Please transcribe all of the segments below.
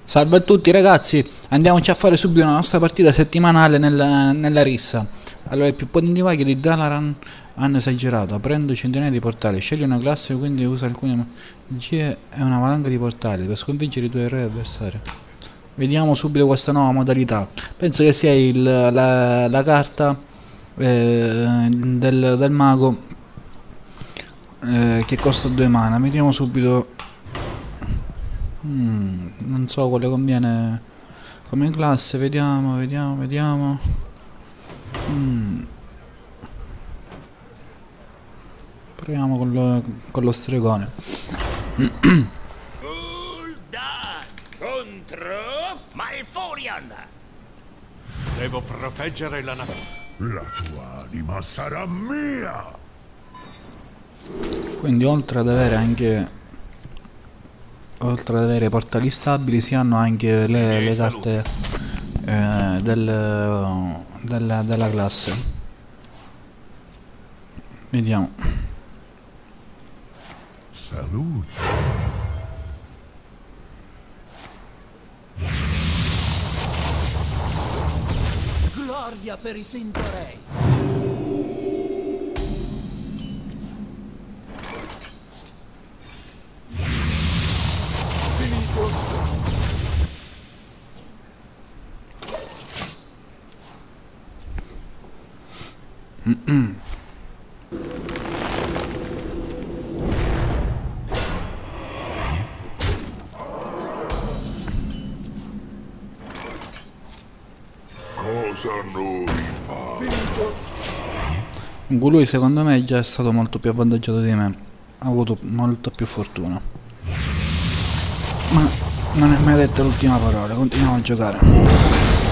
Salve a tutti ragazzi, andiamoci a fare subito la nostra partita settimanale nella rissa. Allora, i più potenti maghi di Dalaran hanno esagerato, aprendo centinaia di portali. Scegli una classe, quindi usa alcune magie e una valanga di portali per sconfiggere i tuoi eroi avversari. Vediamo subito questa nuova modalità. Penso che sia la carta del mago che costa 2 mana. Vediamo subito. Non so quale conviene come classe, vediamo. Proviamo con lo stregone. Gul'dan contro Malfurion. Devo proteggere la natura. La tua anima sarà mia! Quindi oltre ad avere portali stabili si hanno anche le carte della classe. Vediamo. Salute! Gloria per i Sintorei! Cosa noi fa? Lui secondo me già è stato molto più avvantaggiato di me. Ha avuto molta più fortuna. Ma non è mai detta l'ultima parola, continuiamo a giocare.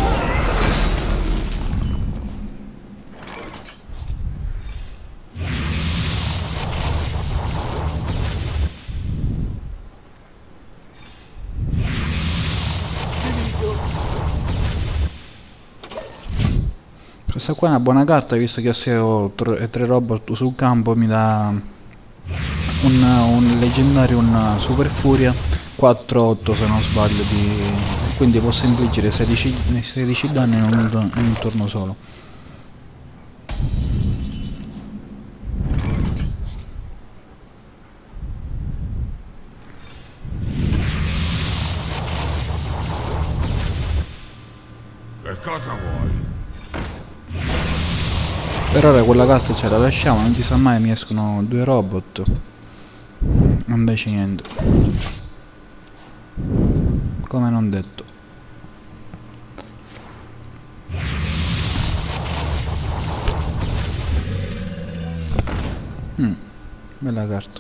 Questa qua è una buona carta, visto che se ho 3 robot sul campo mi dà un leggendario, un super furia 4-8 se non sbaglio, quindi posso infliggere 16 danni in un turno solo. Che cosa vuoi? Per ora quella carta ce la lasciamo, non si sa mai, mi escono 2 robot. Invece niente. Come non detto. Bella carta.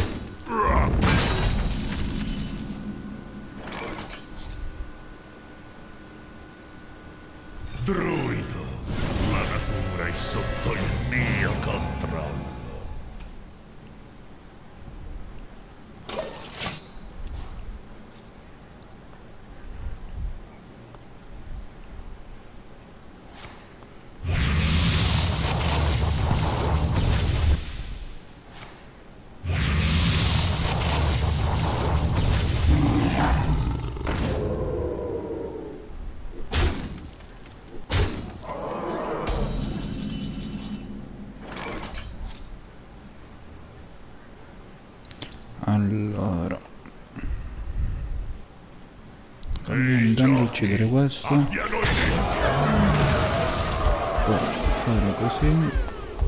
Druido! La natura è sotto il mio controllo. Allora, quindi andando a uccidere questo, poi fare così.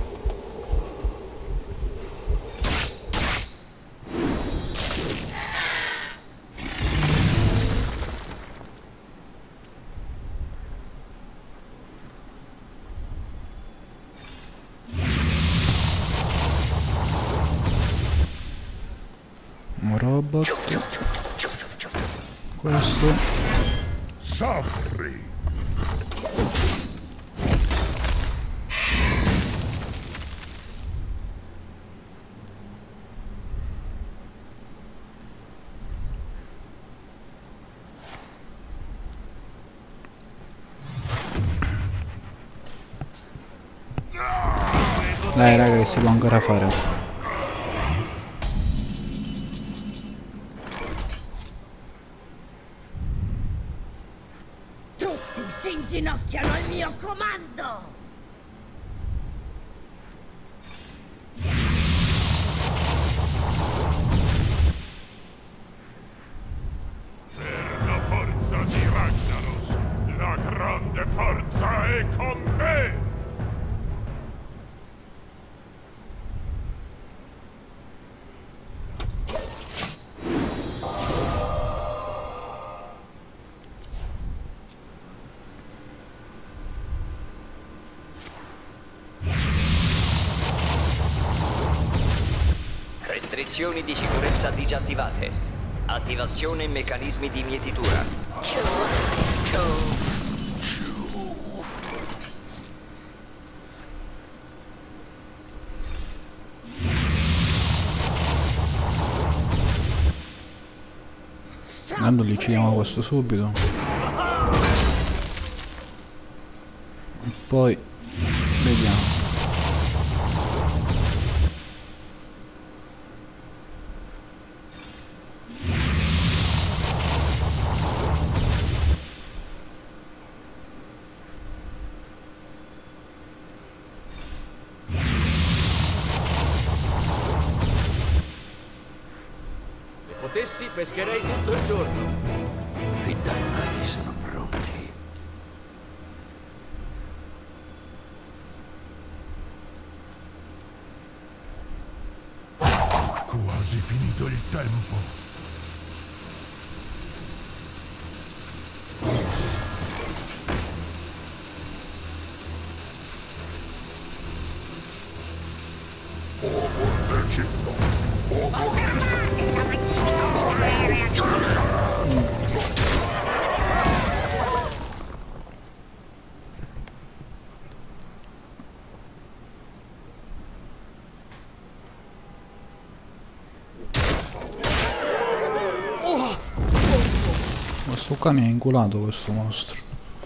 Un robot, questo, Soffri! dai raga che si può ancora fare. Tutti si inginocchiano al mio comando! Per la forza di Ragnaros, la grande forza è con me! Restrizioni di sicurezza disattivate. Attivazione meccanismi di mietitura. Andando li uccidiamo questo subito. E poi vediamo. Potessi, pescherei tutto il giorno. I dannati sono pronti. Quasi finito il tempo. Questo qua mi ha inculato questo mostro.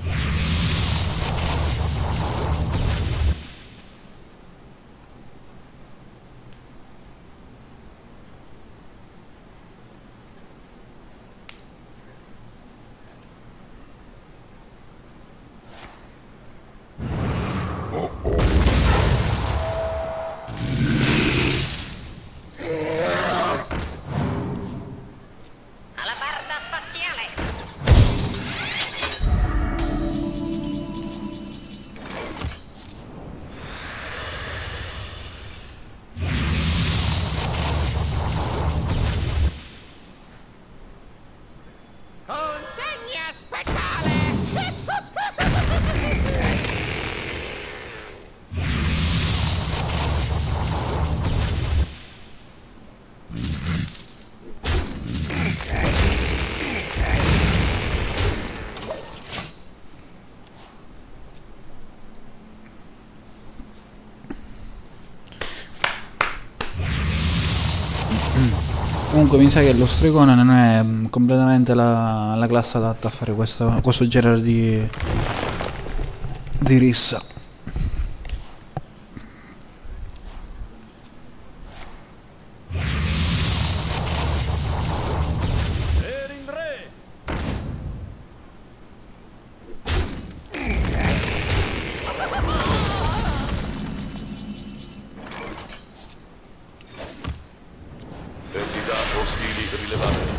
Alabarda spaziale! Consegna speciale! Comunque mi sa che lo stregone non è completamente la classe adatta a fare questo genere di rissa. Erin Re! Entità ostili rilevate.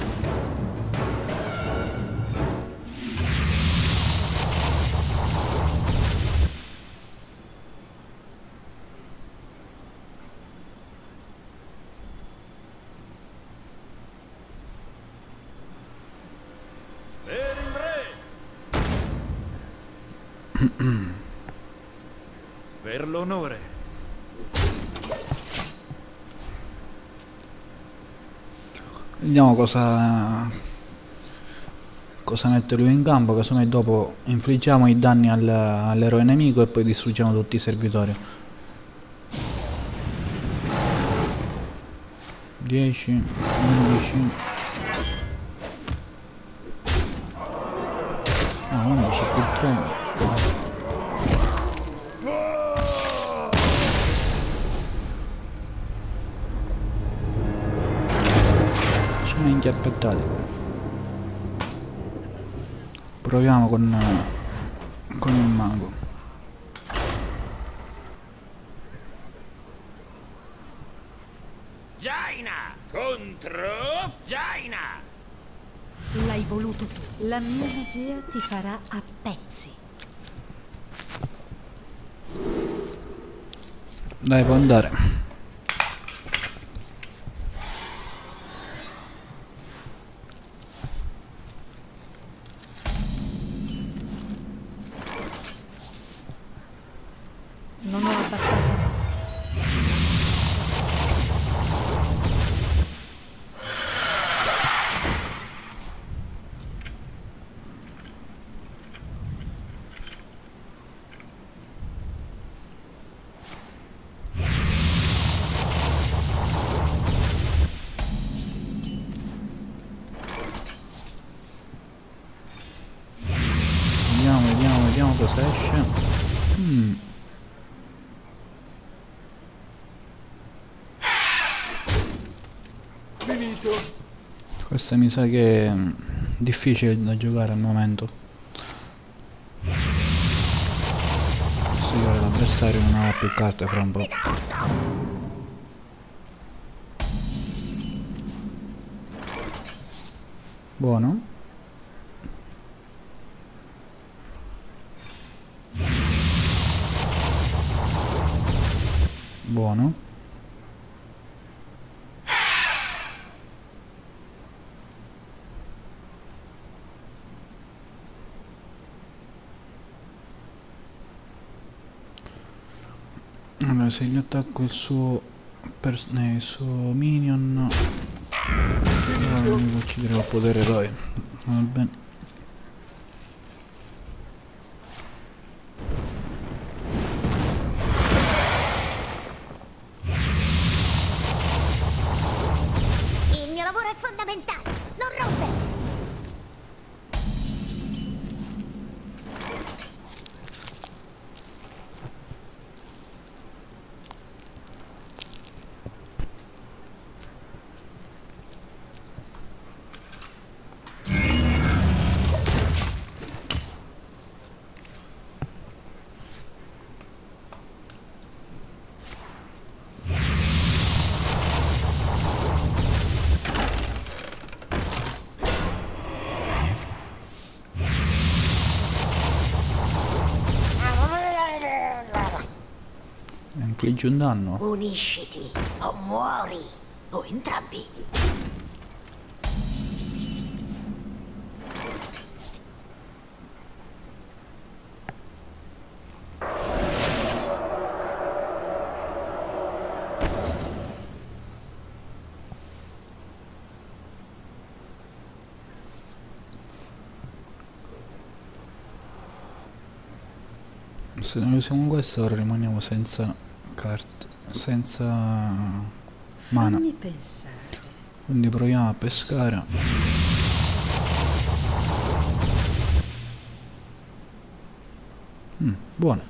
Erin Re! Per l'onore. Vediamo cosa mette lui in campo, casomai dopo infliggiamo i danni all'eroe nemico e poi distruggiamo tutti i servitori. 10, 11. Ah, 11 più 3. Inchiappettati. Proviamo con con il mago. Jaina! Contro Jaina! L'hai voluto tu. La mia magia ti farà a pezzi. Dai, può andare. Non ho abbastanza. Vediamo cosa esce. Questa mi sa che è difficile da giocare al momento. Visto che ora l'avversario non ha più carte fra un po'. Buono. Buono. Allora, se gli attacco il suo minion, allora mi ucciderò il potere eroe. Va bene. Il mio lavoro è fondamentale. Non rompere. Infliggi un danno. Unisciti o muori. O entrambi. Se noi usiamo questo ora rimaniamo senza carte, senza mana. Fammi pensare. Quindi proviamo a pescare. Buono.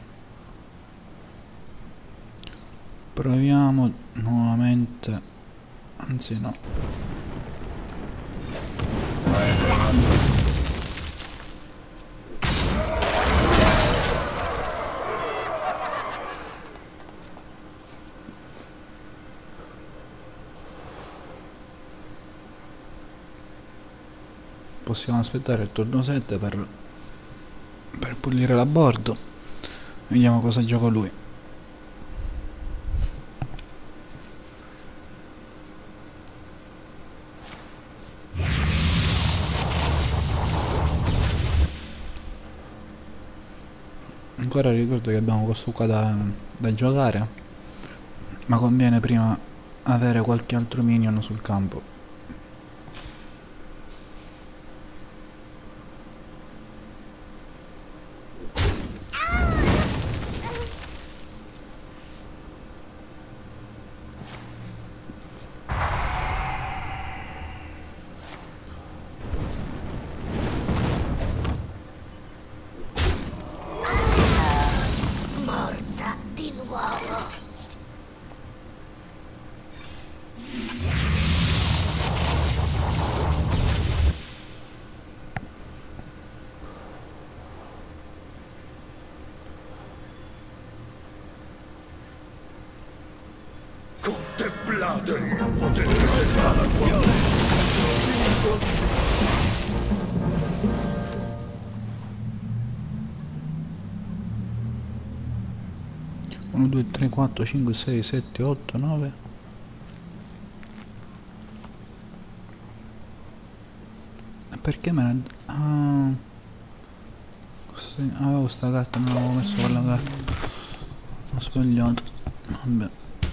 Proviamo nuovamente. Anzi no. Possiamo aspettare il turno 7 per pulire la board. Vediamo cosa gioca lui. Ancora ricordo che abbiamo questo qua da giocare, ma conviene prima avere qualche altro minion sul campo. Morta di nuovo. Rivelate il potere della nazione. 1, 2, 3, 4, 5, 6, 7, 8, 9. Perché me ne... Ah, avevo sta carta, non l'avevo messo quella carta. Ho sbagliato. Vabbè.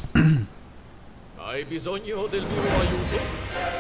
Hai bisogno del mio aiuto?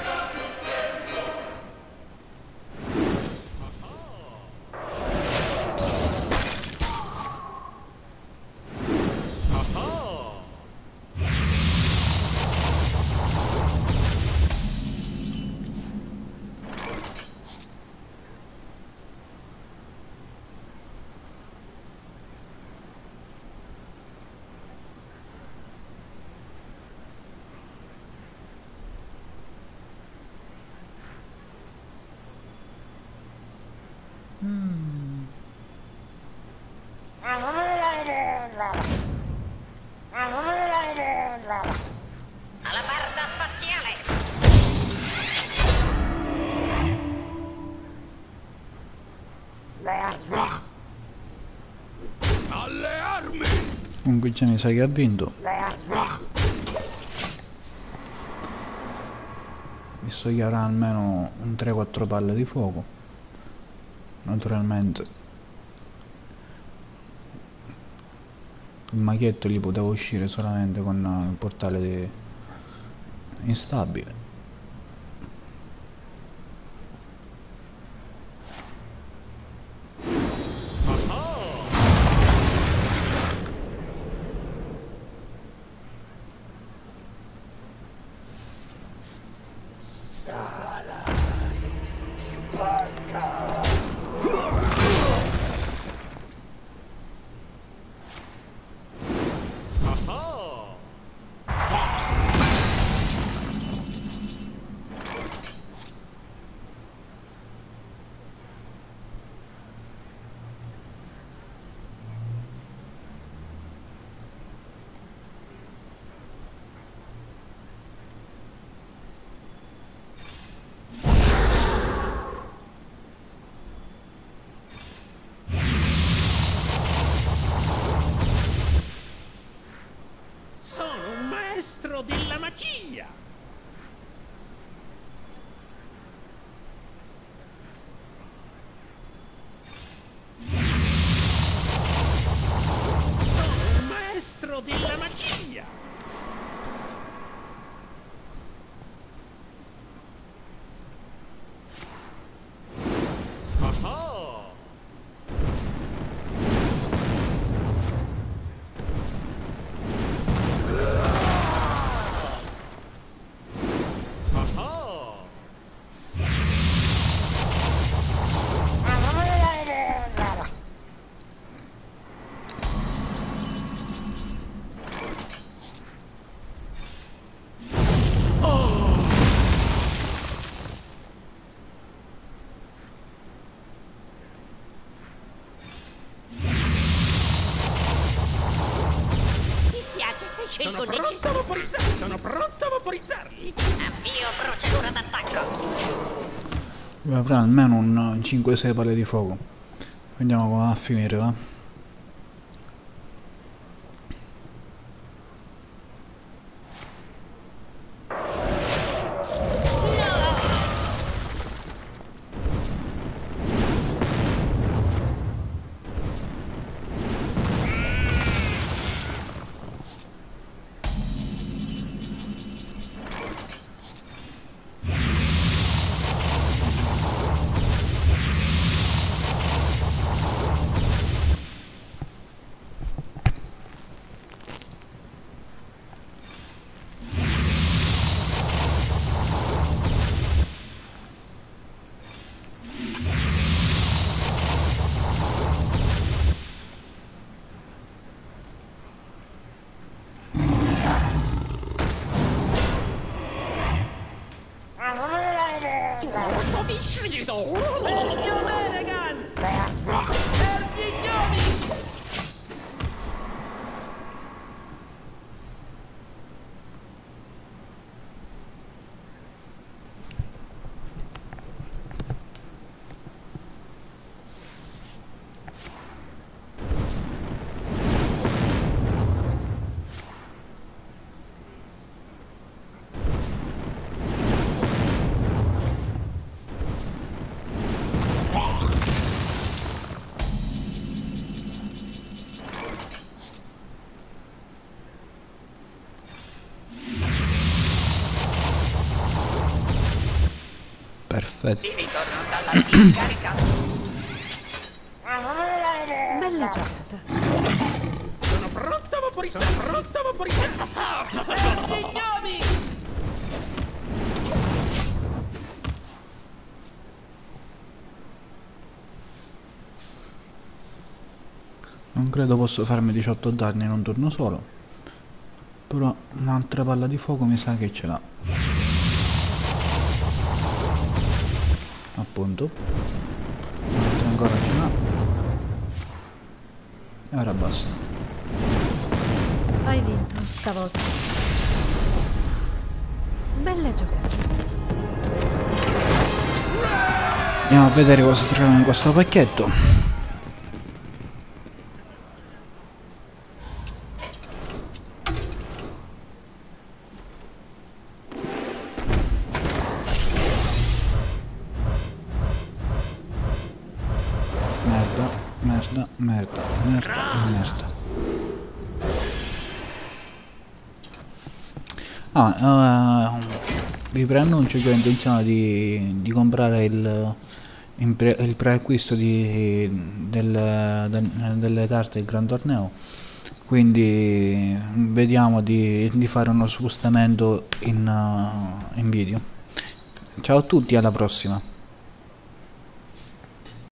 Alabarda spaziale! Alle armi! Comunque già mi sa che ha vinto. Visto che avrà almeno un 3-4 palle di fuoco. Naturalmente il maghetto gli poteva uscire solamente con il portale instabile. Sono un maestro della magia! Sono un maestro della magia! Sono pronto a vaporizzarli! Sono pronto a vaporizzarli! Avvio procedura d'attacco! Lui avrà almeno un 5-6 palle di fuoco. Vediamo come va a finire, va? Perfetto. Ritorno dalla discarica. Bella giocata. Sono pronto a vaporizzare. Sono pronto a vaporizzare. Non credo posso farmi 18 danni in un turno solo. Però un'altra palla di fuoco mi sa che ce l'ha. Appunto. Un'altra ancora ce l'ha. E ora basta. Hai vinto stavolta. Bella giocata. Andiamo a vedere cosa troviamo in questo pacchetto. Merda e merda. Vi preannuncio che ho intenzione di comprare il preacquisto delle carte del Gran Torneo, quindi vediamo di fare uno spostamento in video. Ciao a tutti, alla prossima.